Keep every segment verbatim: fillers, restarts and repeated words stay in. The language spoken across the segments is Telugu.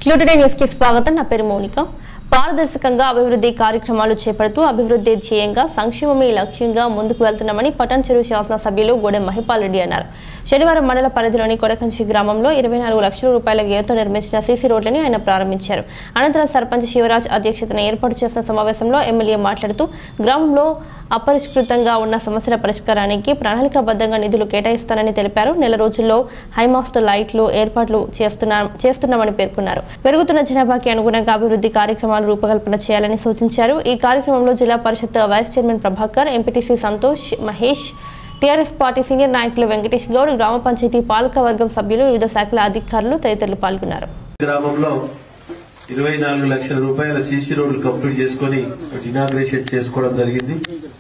టుడే న్యూస్ కి స్వాగతం. నా పేరు మౌనిక. పారదర్శకంగా అభివృద్ధి కార్యక్రమాలు చేపడుతూ అభివృద్ధి ధ్యేయంగా సంక్షేమమే లక్ష్యంగా ముందుకు వెళ్తున్నామని పటాన్చెరు శాసనసభ్యులు గోడెం మహిపాల్రెడ్డి అన్నారు. శనివారం మండల పరిధిలోని కొడకంచి గ్రామంలో ఇరవై నాలుగు లక్షల రూపాయల వ్యయంతో నిర్మించిన సీసీ రోడ్లని ఆయన ప్రారంభించారు. అనంతరం సర్పంచ్ శివరాజ్ అధ్యక్షతన ఏర్పాటు చేసిన సమావేశంలో ఎమ్మెల్యే మాట్లాడుతూ గ్రామంలో అపరిష్కృతంగా ఉన్న సమస్యల పరిష్కారానికి ప్రణాళికాబద్ధంగా నిధులు కేటాయిస్తానని తెలిపారు. నెల రోజుల్లో హైమాస్ట్ లైట్లు ఏర్పాట్లు చేస్తున్నామని పేర్కొన్నారు. పెరుగుతున్న జనాభాకి అనుగుణంగా అభివృద్ధి కార్యక్రమాలు రూపకల్పన చేయాలని సూచించారు. ఈ కార్యక్రమంలో జిల్లా పరిషత్ vice chairman Prabhakar, MPTC Santosh, Mahesh, TRS party senior నాయకులు వెంకటేష్ గౌడ్, గ్రామ పంచాయతీ పాలక వర్గం సభ్యులు, వివిధ శాఖల అధికారులు తదితరులు పాల్గొన్నారు. గ్రామంలో ఇరవై నాలుగు లక్షల రూపాయల సీసీ రోడ్లు కంప్లీట్ చేసుకుని ఇనాగ్రేషన్ చేసుకోవడం జరిగింది.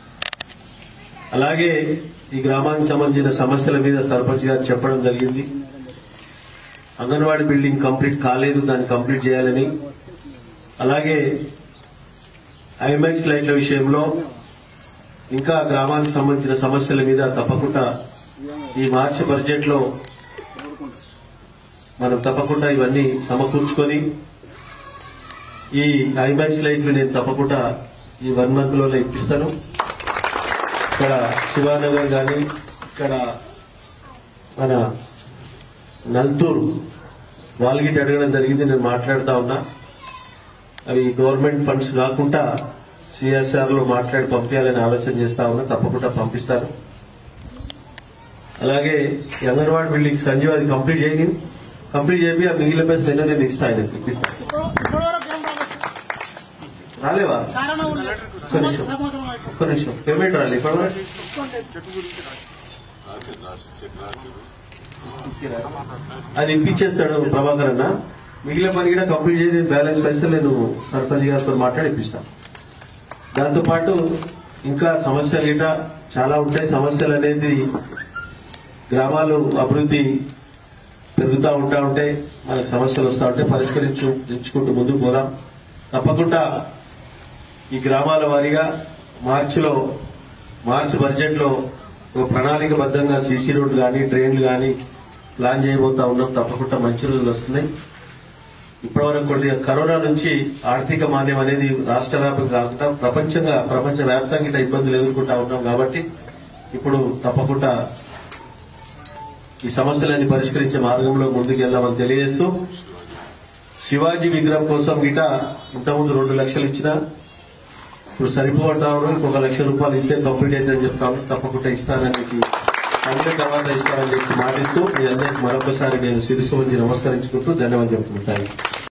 అలాగే ఈ గ్రామానికి సంబంధించిన సమస్యల మీద సర్పంచ్ గారు చెప్పడం జరిగింది. అంగన్వాడీ బిల్డింగ్ కంప్లీట్ కాలేదు, దాన్ని కంప్లీట్ చేయాలని, అలాగే ఐమాక్స్ లైట్ల విషయంలో ఇంకా గ్రామానికి సంబంధించిన సమస్యల మీద తప్పకుండా ఈ మార్చి బడ్జెట్ లో మనం తప్పకుండా ఇవన్నీ సమకూర్చుకొని ఈ ఐమాక్స్ లైట్లు నేను తప్పకుండా ఈ వన్ మంత్ లో ఇప్పిస్తాను. ఇక్కడ శివానగర్ గాని, ఇక్కడ మన నల్తూరు వాల్గిట్ అడగడం జరిగింది. నేను మాట్లాడుతా ఉన్నా, అవి గవర్నమెంట్ ఫండ్స్ కాకుండా సిఎస్ఆర్ లో మాట్లాడి పంపించాలని ఆలోచన చేస్తా ఉన్నా. తప్పకుండా పంపిస్తారు. అలాగే అంగన్వాడీ బిల్డింగ్ సంజీవ్ అది కంప్లీట్ చేయండి, కంప్లీట్ చేసి ఆ మిగిలిన పైసలు ఏదో నేను ఇస్తా ఆయనకి ఇప్పిస్తాను. రాలేవా? ఒక్క నిమిషం ఒక్క నిమిషం పేమెంట్ రాలే ఇప్పుడు అది ఇప్పించేస్తాడు ప్రభాకర్ అన్న. మిగిలిన పని కూడా కంప్లీట్ చేసి బ్యాలెన్స్ పైసలు నేను సర్పంచ్ గారితో మాట్లాడి ఇప్పిస్తాను. దాంతోపాటు ఇంకా సమస్యలు గిట చాలా ఉంటాయి. సమస్యలు అనేది గ్రామాలు అభివృద్ధి పెరుగుతూ ఉంటా ఉంటే మనకు సమస్యలు వస్తూ ఉంటే పరిష్కరించు ఎంచుకుంటూ ముందుకు పోదాం. తప్పకుండా ఈ గ్రామాల వారీగా మార్చిలో మార్చి బడ్జెట్ లో ఒక ప్రణాళికబద్దంగా సీసీ రోడ్లు కానీ డ్రైన్లు కానీ ప్లాన్ చేయబోతా ఉన్నాం. తప్పకుండా మంచి రోజులు వస్తున్నాయి. ఇప్పటివరకు కొద్దిగా కరోనా నుంచి ఆర్థిక మాంద్యం అనేది రాష్ట్ర వ్యాప్తంగా కాకుండా ప్రపంచంగా ప్రపంచ వ్యాప్తంగా ఇబ్బందులు ఎదుర్కొంటా ఉన్నాం. కాబట్టి ఇప్పుడు తప్పకుండా ఈ సమస్యలన్నీ పరిష్కరించే మార్గంలో ముందుకెళ్దామని తెలియజేస్తూ, శివాజీ విగ్రహం కోసం గిట ఇంతకుముందు రెండు లక్షలు ఇచ్చినా ఇప్పుడు సరిపోవటా ఇంకొక లక్ష రూపాయలు ఇస్తే కంప్లీట్ అవుతుందని చెప్తాను. తప్పకుండా ఇస్తానని అందరి తర్వాత ఇస్తానని చెప్పి మాటిస్తూ మీ అందరికీ మరొకసారి నేను శిరస్సు వంచి నమస్కరించుకుంటూ ధన్యవాదాలు చెప్తున్నాను.